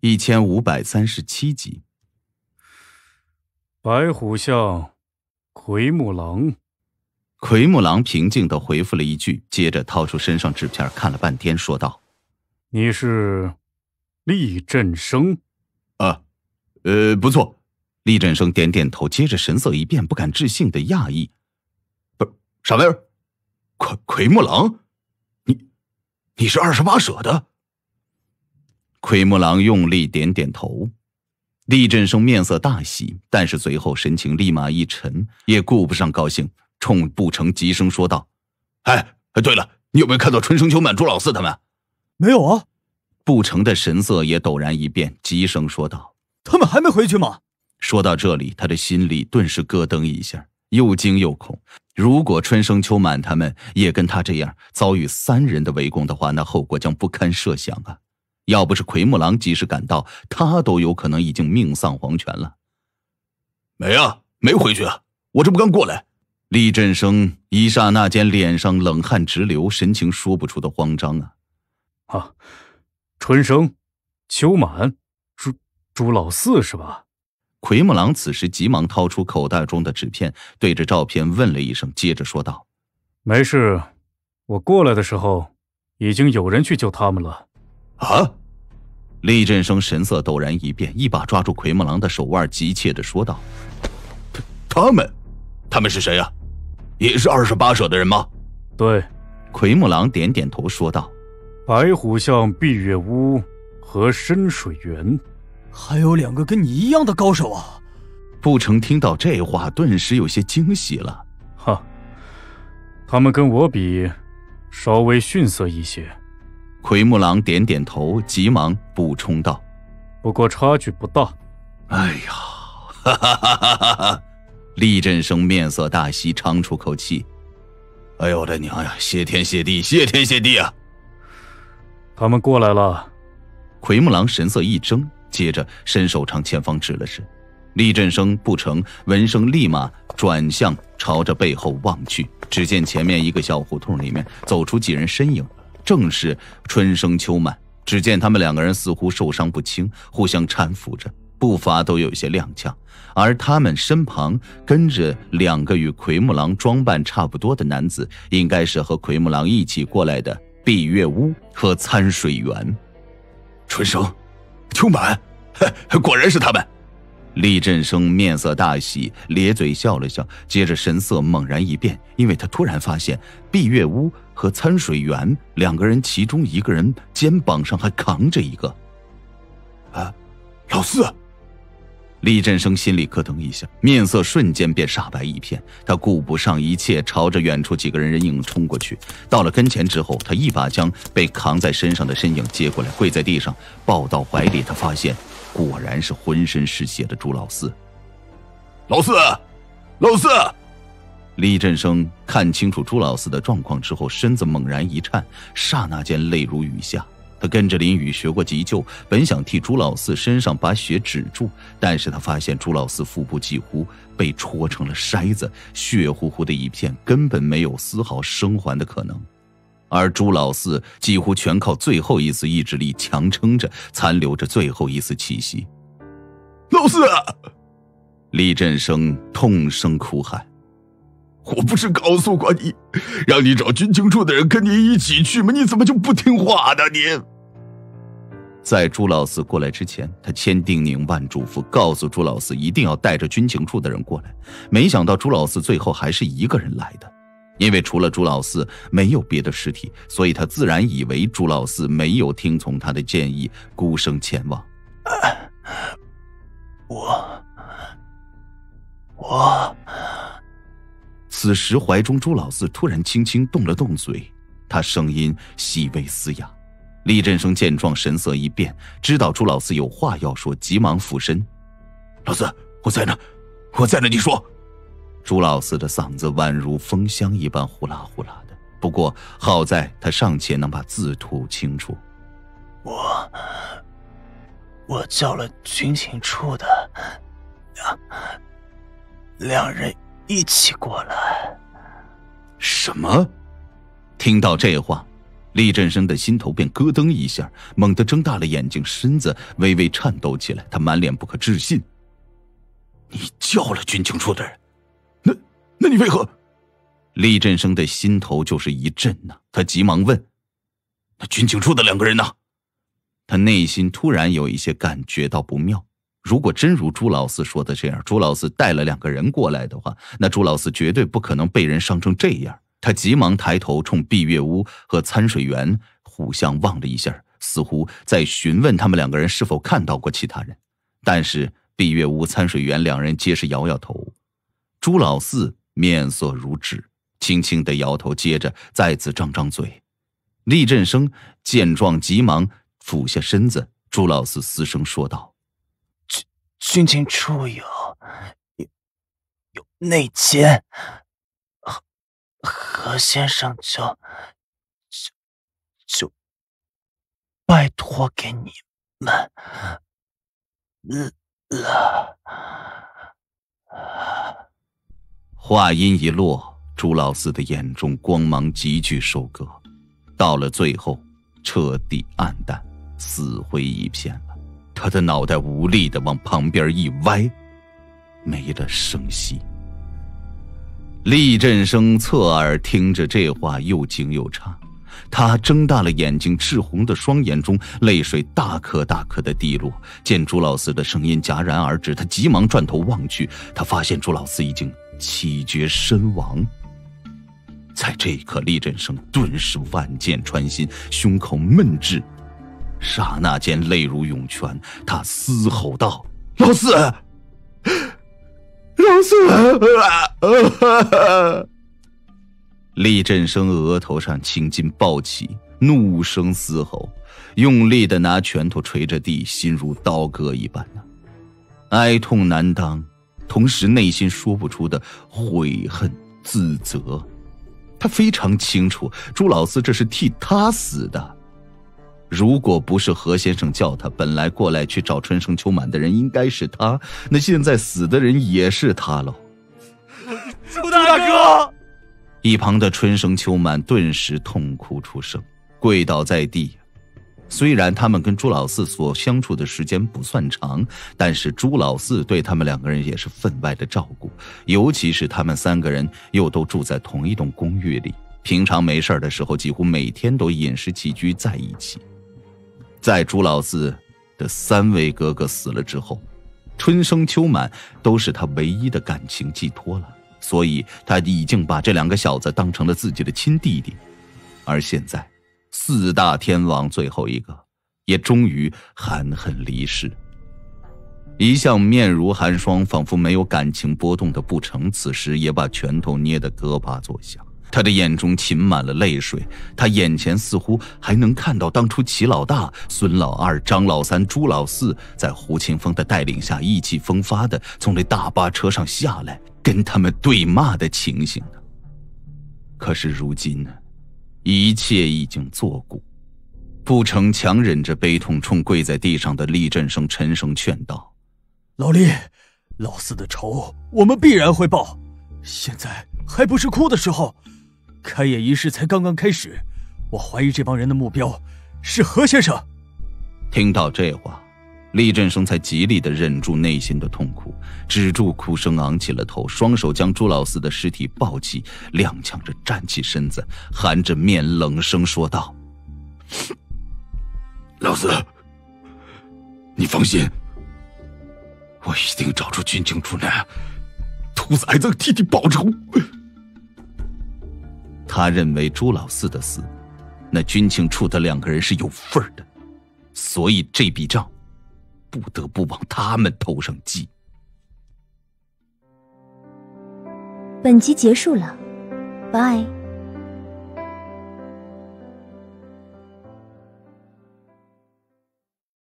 1537集。 白虎像，奎木狼。 奎木狼平静地回复了一句，接着掏出身上纸片看了半天，说道：“ 你是厉振生？”“ 不错。”厉振生点点头，接着神色一变，不敢置信的讶异：“不是，啥玩意儿？奎木狼？你是28舍的？”奎木狼用力点点头。厉振生面色大喜，但是随后神情立马一沉，也顾不上高兴，冲步成急声说道：“对了，你有没有看到春生秋满朱老四他们？”“ 没有啊。” 步成的神色也陡然一变，急声说道：“ 他们还没回去吗？” 说到这里，他的心里顿时咯噔一下，又惊又恐。如果春生秋满他们也跟他这样遭遇3人的围攻的话，那后果将不堪设想啊！要不是奎木狼及时赶到，他都有可能已经命丧黄泉了。“没回去啊，我这不刚过来。”厉振生一刹那间脸上冷汗直流，神情说不出的慌张啊！ 春生秋满朱老四是吧？ 奎木狼此时急忙掏出口袋中的纸片，对着照片问了一声，接着说道：“ 没事，我过来的时候已经有人去救他们了。”“ 啊！”厉振生神色陡然一变，一把抓住奎木狼的手腕，急切地说道：“他们是谁啊？也是28舍的人吗？”“ 对。” 奎木狼点点头说道：“ 白虎像、碧月屋和深水源。”“ 还有2个跟你一样的高手啊！” 步成听到这话，顿时有些惊喜了。 “他们跟我比，稍微逊色一些。” 奎木狼点点头，急忙补充道：“ 不过差距不大。”“ 哎呀，哈哈哈哈哈！”厉振生面色大喜，长出口气：“哎呦我的娘呀，谢天谢地，谢天谢地啊！”“ 他们过来了。” 奎木狼神色一怔，接着伸手朝前方指了指。厉振生、步成、文生立马转向，朝着背后望去，只见前面一个小胡同里面走出几人身影，正是春生秋满。只见他们2个人似乎受伤不轻，互相搀扶着，步伐都有些踉跄，而他们身旁跟着2个与奎木狼装扮差不多的男子，应该是和奎木狼一起过来的碧月屋和参水源。“春生秋满，果然是他们！”厉振生面色大喜，咧嘴笑了笑，接着神色猛然一变，因为他突然发现碧月屋和参水源2个人，其中一个人肩膀上还扛着一个。“老四！”厉振生心里咯噔一下，面色瞬间便煞白一片。他顾不上一切，朝着远处几个人影冲过去。到了跟前之后，他一把将被扛在身上的身影接过来，跪在地上抱到怀里。他发现果然是浑身是血的朱老四。“老四！厉振生看清楚朱老四的状况之后，身子猛然一颤，刹那间泪如雨下。他跟着林宇学过急救，本想替朱老四身上把血止住，但是他发现朱老四腹部几乎被戳成了筛子，血乎乎的一片，根本没有丝毫生还的可能。而朱老四几乎全靠最后一丝意志力强撑着，残留着最后一丝气息。“老四！”厉振生痛声哭喊：“我不是告诉过你，让你找军情处的人跟你一起去吗？你怎么就不听话呢？你！”在朱老四过来之前，他千叮咛万嘱咐，告诉朱老四一定要带着军情处的人过来。没想到朱老四最后还是一个人来的，因为除了朱老四没有别的尸体，所以他自然以为朱老四没有听从他的建议，孤身前往。 我此时怀中朱老四突然轻轻动了动嘴，他声音细微嘶哑。厉振生见状神色一变，知道朱老四有话要说，急忙俯身：“老四，我在呢，你说。”朱老四的嗓子宛如风箱一般呼啦呼啦的，不过好在他尚且能把字吐清楚。“ 我叫了军情处的2人一起过来。”“ 什么？”听到这话， 厉振生的心头便咯噔一下，猛地睁大了眼睛，身子微微颤抖起来，他满脸不可置信：“你叫了军情处的人？那你为何？”厉振生的心头就是一震呐，他急忙问：“那军情处的2个人呢？”他内心突然有一些感觉到不妙。如果真如朱老四说的这样，朱老四带了2个人过来的话，那朱老四绝对不可能被人伤成这样。他急忙抬头冲碧月屋和参水员互相望了一下，似乎在询问他们2个人是否看到过其他人。但是碧月屋、参水员2人皆是摇摇头。朱老四面色如纸，轻轻地摇头，接着再次张嘴。厉振生见状急忙俯下身子，朱老四嘶声说道：“ 军情处有内奸，何先生就拜托给你们了。” 话音一落，朱老四的眼中光芒急剧收割，到了最后彻底暗淡，死灰一片了。他的脑袋无力地往旁边一歪，没了声息。厉振生侧耳听着这话，又惊又诧。他睁大了眼睛，赤红的双眼中泪水大颗大颗的滴落。见朱老四的声音戛然而止，他急忙转头望去，他发现朱老四已经气绝身亡。在这一刻，厉振生顿时万箭穿心，胸口闷滞，刹那间泪如涌泉，他嘶吼道：“老四！老四！”厉振生额头上青筋暴起，怒声嘶吼，用力地拿拳头捶着地，心如刀割一般哀痛难当，同时内心说不出的悔恨自责。他非常清楚朱老四这是替他死的，如果不是何先生叫他，本来过来去找春生秋满的人应该是他，那现在死的人也是他喽。 朱大哥！ 一旁的春生秋满顿时痛哭出声，跪倒在地。虽然他们跟朱老四所相处的时间不算长，但是朱老四对他们2个人也是分外的照顾，尤其是他们3个人又都住在同一栋公寓里，平常没事的时候几乎每天都饮食起居在一起。在朱老四的3位哥哥死了之后，春生秋满都是他唯一的感情寄托了，所以他已经把这2个小子当成了自己的亲弟弟。而现在4大天王最后一个也终于含恨离世。一向面如寒霜，仿佛没有感情波动的不成，此时也把拳头捏得咯巴作响。他的眼中噙满了泪水，他眼前似乎还能看到当初齐老大、孙老二、张老三、朱老四在胡清风的带领下意气风发的从这大巴车上下来，跟他们对骂的情形呢。可是如今呢，一切已经作古。不成强忍着悲痛冲跪在地上的厉振生沉声劝道：“ 老厉，老四的仇我们必然会报，现在还不是哭的时候。开业仪式才刚刚开始，我怀疑这帮人的目标是何先生。” 听到这话，厉振生才极力地忍住内心的痛苦，止住哭声，昂起了头，双手将朱老四的尸体抱起，踉跄着站起身子，含着面冷声说道：“老四，你放心，我一定找出军情处那兔崽子替你报仇。”他认为朱老四的死，那军情处的2个人是有份的，所以这笔账不得不往他们头上记。 本集结束了，拜。